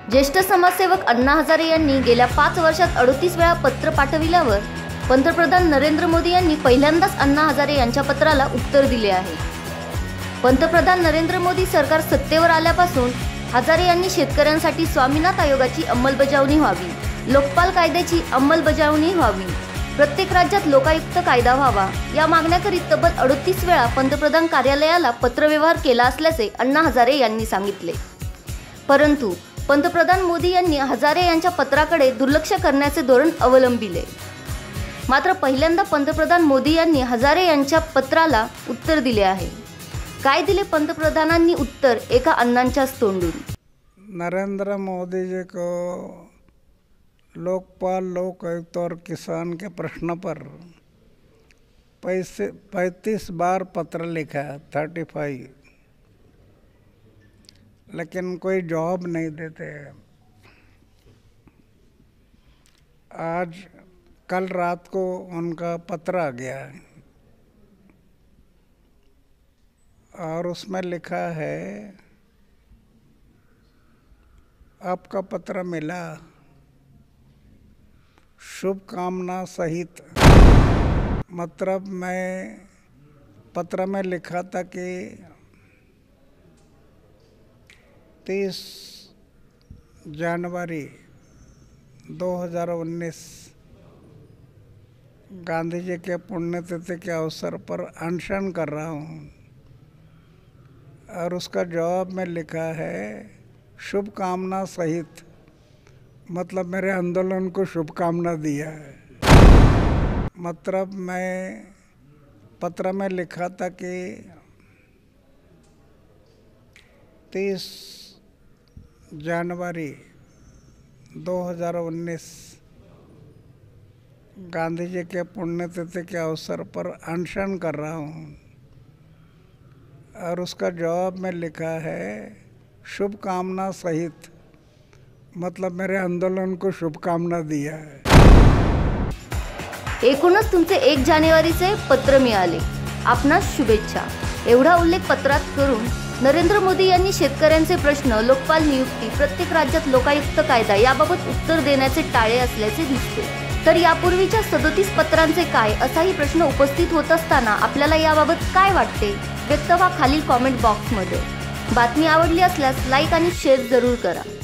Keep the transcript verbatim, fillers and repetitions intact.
ज्येष्ठ समाजसेवक अण्णा हजारे यांनी गेल्या पाच वर्षात अडतीस वेळा पत्र पाठविल्यावर पंतप्रधान नरेंद्र मोदी यांनी पहिल्यांदाच अण्णा हजारे यांच्या पत्राला उत्तर दिले आहे। पंतप्रधान नरेंद्र मोदी सरकार सत्तेवर आल्यापासून हजारे यांनी शेतकऱ्यांसाठी स्वामीनाथ आयोगाची अंमलबजावणी व्हावी, लोकपाल कायद्याची अंमलबजावणी व्हावी, प्रत्येक राज्यात लोकायुक्त कायदा व्हावा या मागण्याकरिता तब्बल अडतीस वेळा पंतप्रधान कार्यालयाला पत्रव्यवहार केला असल्याचे अण्णा हजारे यांनी सांगितले। परंतु पंतप्रधान मोदी यांनी हजारे यांच्या पत्राकडे दुर्लक्ष करण्याचे धोरण अवलंबिले। मात्र पहिल्यांदा पंतप्रधान मोदी यांनी हजारे यांच्या पत्राला उत्तर दिले आहे। काय दिले पंतप्रधानांनी उत्तर एका अण्णांच्याच तोंडून? नरेंद्र मोदी जी को लोकपाल, लोकायुक्त और किसान के प्रश्न पर पैसे पैंतीस बार पत्र लिखा, थर्टी फाइव, लेकिन कोई जवाब नहीं देते। आज कल रात को उनका पत्र आ गया और उसमें लिखा है, आपका पत्र मिला, शुभकामना सहित। मतलब मैं पत्र में लिखा था कि तीस जनवरी दो हज़ार उन्नीस गांधी जी के पुण्यतिथि के अवसर पर अनशन कर रहा हूँ और उसका जवाब में लिखा है शुभकामना सहित। मतलब मेरे आंदोलन को शुभकामना दिया है। मतलब मैं पत्र में लिखा था कि तीस जनवरी दो हज़ार उन्नीस गांधी जी के पुण्यतिथि के अवसर पर अनशन कर रहा हूँ और उसका जवाब में लिखा है शुभकामना सहित। मतलब मेरे आंदोलन को शुभकामना दिया है। एकूणच तुमचे एक जानेवारीचे पत्र मिळाले, आपणास शुभेच्छा एवढा उल्लेख पत्रात करून नरेंद्र मोदी यांनी शेतकऱ्यांचे प्रश्न, लोकपाल नियुक्ती, प्रत्येक राज्यात लोकायुक्त कायदा याबाबत उत्तर देण्याचे टाळे असल्याचे दिसते। तर यापूर्वीच्या सदतीस पत्रांचे काय असाही प्रश्न उपस्थित होत असताना आपल्याला याबाबत काय वाटते व्यक्त व्हा खालील कॉमेंट बॉक्समध्ये। बातमी आवडली असल्यास लाईक आणि शेअर जरूर करा।